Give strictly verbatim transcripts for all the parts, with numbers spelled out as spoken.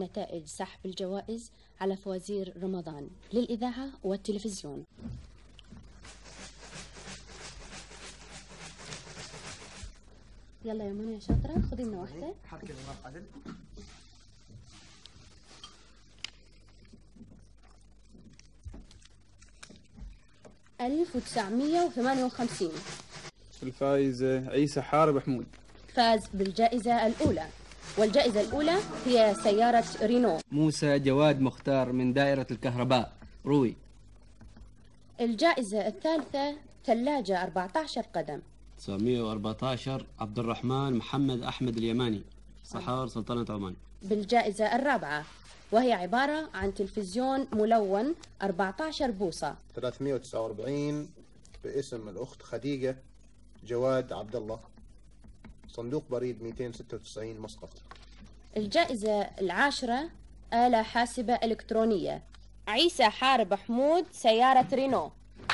نتائج سحب الجوائز على فوازير رمضان للإذاعة والتلفزيون. يلا يا منى يا شاطرة، خذي لنا واحدة. حركة الورق عدل. ألف وتسعمية وثمانية وخمسين. الفائزة عيسى حارب حمود، فاز بالجائزة الأولى، والجائزة الأولى هي سيارة رينو. موسى جواد مختار من دائرة الكهرباء روي. الجائزة الثالثة ثلاجة أربعة عشر قدم. تسعمية وأربعة عشر عبد الرحمن محمد أحمد اليماني، صحار سلطنة عمان. بالجائزة الرابعة، وهي عبارة عن تلفزيون ملون أربعة عشر بوصة. ثلاثمية وتسعة وأربعين باسم الأخت خديجة جواد عبد الله، صندوق بريد مئتين وستة وتسعين مسقط. الجائزة العاشرة آلة حاسبة إلكترونية. عيسى حارب حمود سيارة رينو.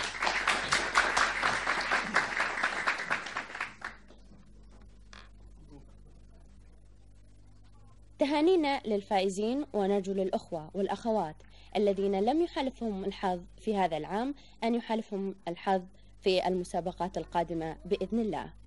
تهانينا للفائزين، ونرجو للأخوة والأخوات الذين لم يحالفهم الحظ في هذا العام أن يحالفهم الحظ في المسابقات القادمة بإذن الله.